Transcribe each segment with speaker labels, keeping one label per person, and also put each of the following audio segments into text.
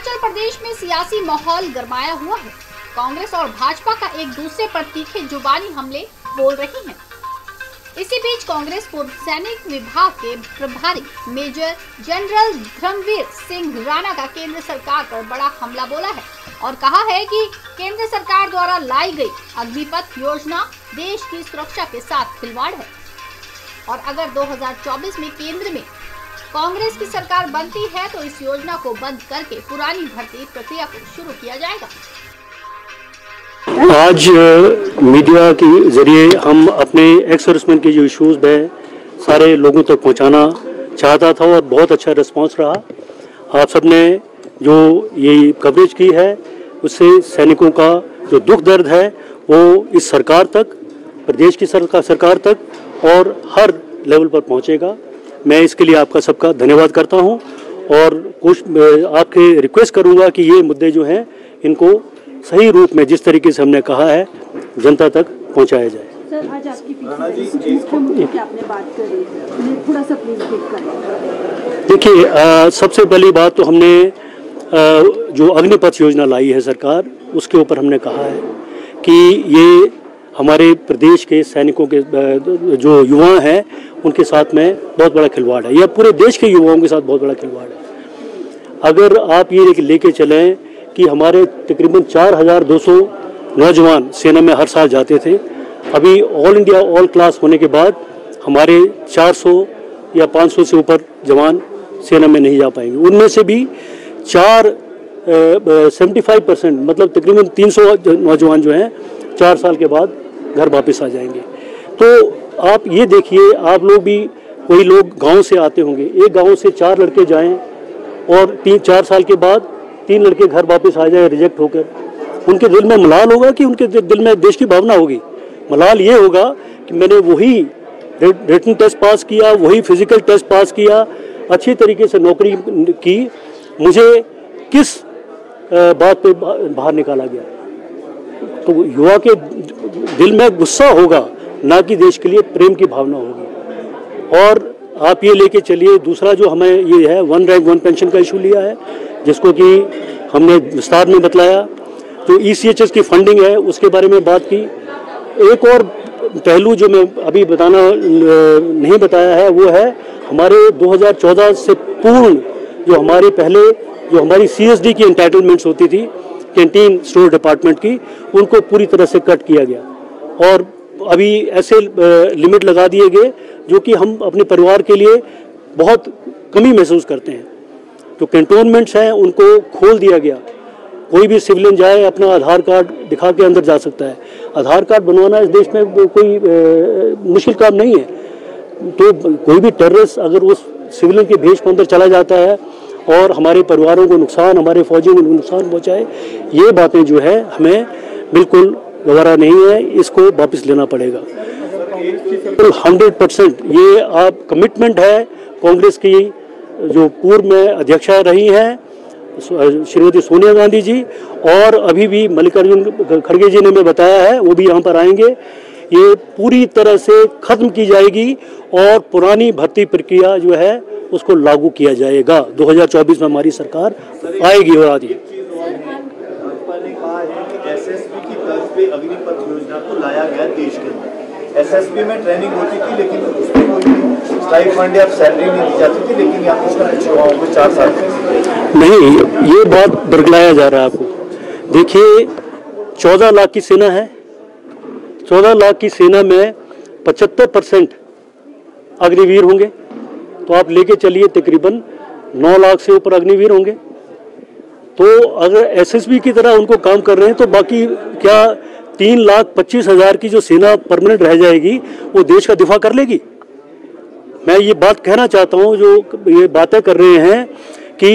Speaker 1: हिमाचल प्रदेश में सियासी माहौल गरमाया हुआ है। कांग्रेस और भाजपा का एक दूसरे पर तीखे जुबानी हमले बोल रही हैं। इसी बीच कांग्रेस पूर्व सैनिक विभाग के प्रभारी मेजर जनरल धर्मवीर सिंह राणा का केंद्र सरकार पर बड़ा हमला बोला है और कहा है कि केंद्र सरकार द्वारा लाई गई अग्निपथ योजना देश की सुरक्षा के साथ खिलवाड़ है और अगर 2024 में केंद्र में कांग्रेस की सरकार बनती है तो इस योजना को बंद करके पुरानी भर्ती प्रक्रिया को शुरू किया जाएगा।
Speaker 2: आज मीडिया के जरिए हम अपने एक्स सर्विसमैन के जो इश्यूज हैं सारे लोगों तक पहुंचाना चाहता था और बहुत अच्छा रिस्पांस रहा। आप सबने जो ये कवरेज की है उससे सैनिकों का जो दुख दर्द है वो इस सरकार तक, प्रदेश की सरकार तक और हर लेवल पर पहुंचेगा। मैं इसके लिए आपका सबका धन्यवाद करता हूं और आपके रिक्वेस्ट करूंगा कि ये मुद्दे जो हैं इनको सही रूप में जिस तरीके से हमने कहा है जनता तक पहुंचाया जाए।
Speaker 3: सर, आज आपकी मुख्यमंत्री की आपने बात करी, थोड़ा सा प्लीज ब्रीफ करें।
Speaker 2: देखिए, सबसे पहली बात तो हमने जो अग्निपथ योजना लाई है सरकार, उसके ऊपर हमने कहा है कि ये हमारे प्रदेश के सैनिकों के जो युवा हैं उनके साथ में बहुत बड़ा खिलवाड़ है, या पूरे देश के युवाओं के साथ बहुत बड़ा खिलवाड़ है। अगर आप ये लेके चलें कि हमारे तकरीबन 4200 नौजवान सेना में हर साल जाते थे, अभी ऑल इंडिया ऑल क्लास होने के बाद हमारे 400 या 500 से ऊपर जवान सेना में नहीं जा पाएंगे। उनमें से भी 75% मतलब तकरीबन 300 नौजवान जो हैं 4 साल के बाद घर वापस आ जाएंगे। तो आप ये देखिए, आप लोग भी, कोई लोग गांव से आते होंगे, एक गांव से 4 लड़के जाएं और 3-4 साल के बाद 3 लड़के घर वापस आ जाए रिजेक्ट होकर, उनके दिल में मलाल होगा कि उनके दिल में देश की भावना होगी? मलाल ये होगा कि मैंने वही रिटन टेस्ट पास किया, वही फिजिकल टेस्ट पास किया, अच्छी तरीके से नौकरी की, मुझे किस बात पे बाहर निकाला गया? तो युवा के दिल में गुस्सा होगा, ना कि देश के लिए प्रेम की भावना होगी। और आप ये लेके चलिए, दूसरा जो हमें ये है 1 रैंक 1 पेंशन का इशू लिया है, जिसको कि हमने विस्तार में बतलाया। जो ECHS की फंडिंग है उसके बारे में बात की। एक और पहलू जो मैं अभी नहीं बताया है वो है हमारे 2014 से पूर्ण जो हमारे पहले जो हमारी CSD की एंटाइटलमेंट्स होती थी, कैंटीन स्टोर डिपार्टमेंट की, उनको पूरी तरह से कट किया गया और अभी ऐसे लिमिट लगा दिए गए जो कि हम अपने परिवार के लिए बहुत कमी महसूस करते हैं। तो कैंटोनमेंट्स हैं उनको खोल दिया गया। कोई भी सिविलियन जाए अपना आधार कार्ड दिखा के अंदर जा सकता है। आधार कार्ड बनवाना इस देश में कोई मुश्किल काम नहीं है। तो कोई भी टेररिस्ट अगर उस सिविलियन के भेष में अंदर चला जाता है और हमारे परिवारों को नुकसान, हमारे फौजियों को नुकसान पहुँचाए, ये बातें जो है हमें बिल्कुल गवारा नहीं है, इसको वापस लेना पड़ेगा। 100% ये आप कमिटमेंट है कांग्रेस की, जो पूर्व में अध्यक्षा रही हैं श्रीमती सोनिया गांधी जी, और अभी भी मल्लिकार्जुन खड़गे जी ने हमें बताया है, वो भी यहाँ पर आएंगे। ये पूरी तरह से खत्म की जाएगी और पुरानी भर्ती प्रक्रिया जो है उसको लागू किया जाएगा। 2024 में हमारी सरकार आएगी और आती है।
Speaker 4: SSB की तर्ज पे अग्निपथ योजना को लाया गया देश के अंदर। SSB में ट्रेनिंग होती थी लेकिन उसमें कोई स्ट्राइक फंड या सैलरी नहीं दी जाती थी, लेकिन यहाँ पर 4 साल
Speaker 2: नहीं, ये बात बरगलाया जा रहा है आपको। देखिए, 14 लाख की सेना है, 14 लाख की सेना में 75% अग्निवीर होंगे, तो आप लेके चलिए तकरीबन 9 लाख से ऊपर अग्निवीर होंगे। तो अगर SSB की तरह उनको काम कर रहे हैं तो बाकी क्या 3,25,000 की जो सेना परमानेंट रह जाएगी वो देश का दिफा कर लेगी? मैं ये बात कहना चाहता हूँ, जो ये बातें कर रहे हैं कि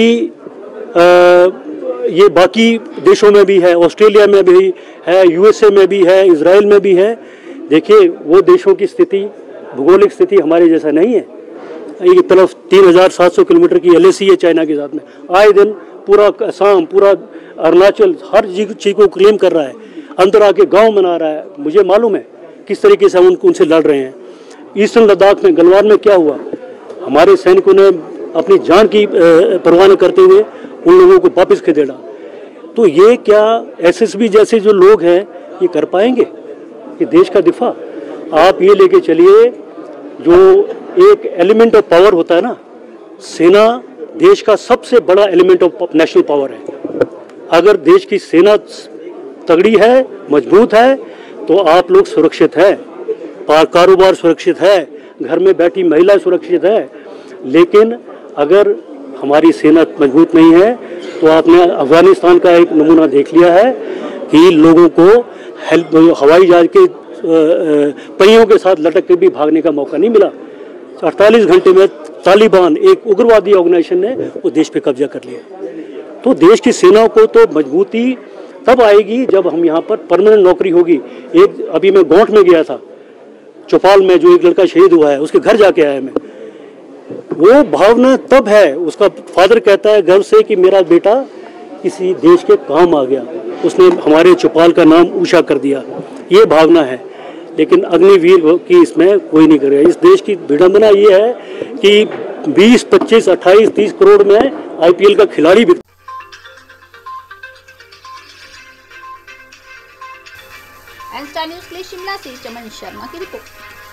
Speaker 2: ये बाकी देशों में भी है, ऑस्ट्रेलिया में भी है, USA में भी है, इजराइल में भी है। देखिए, वो देशों की स्थिति, भौगोलिक स्थिति हमारे जैसा नहीं है। एक तरफ 3,700 किलोमीटर की LAC है चाइना के साथ में, आए दिन पूरा असम, पूरा अरुणाचल हर चीज़ को क्लेम कर रहा है, अंदर आके गांव बना रहा है। मुझे मालूम है किस तरीके से हम उनसे लड़ रहे हैं। ईस्टर्न लद्दाख में गलवान में क्या हुआ, हमारे सैनिकों ने अपनी जान की परवाह न करते हुए उन लोगों को वापस खदेड़ा। तो ये क्या एसएसबी जैसे जो लोग हैं ये कर पाएंगे कि देश का दिफा? आप ये लेके चलिए, जो एक एलिमेंट ऑफ पावर होता है ना, सेना देश का सबसे बड़ा एलिमेंट ऑफ नेशनल पावर है। अगर देश की सेना तगड़ी है, मजबूत है, तो आप लोग सुरक्षित हैं, कारोबार सुरक्षित है, घर में बैठी महिला सुरक्षित है। लेकिन अगर हमारी सेना मजबूत नहीं है तो आपने अफगानिस्तान का एक नमूना देख लिया है कि लोगों को हवाई जहाज के पहियों के साथ लटक के भी भागने का मौका नहीं मिला। 48 घंटे में तालिबान, एक उग्रवादी ऑर्गेनाइजेशन ने वो देश पे कब्जा कर लिया। तो देश की सेना को तो मजबूती तब आएगी जब हम यहाँ पर परमानेंट नौकरी होगी। एक अभी मैं गोंठ में गया था, चौपाल में, जो एक लड़का शहीद हुआ है, उसके घर जाके आया मैं। वो भावना तब है, उसका फादर कहता है गर्व से कि मेरा बेटा किसी देश के काम आ गया, उसने हमारे चौपाल का नाम ऊंचा कर दिया, ये भावना है। लेकिन अग्निवीर की इसमें कोई नहीं करेगा। इस देश की विडंबना ये है कि 20, 25, 28, 30 करोड़ में आईपीएल का खिलाड़ी भी।
Speaker 1: एन स्टार न्यूज़ के लिए शिमला से चमन शर्मा की रिपोर्ट।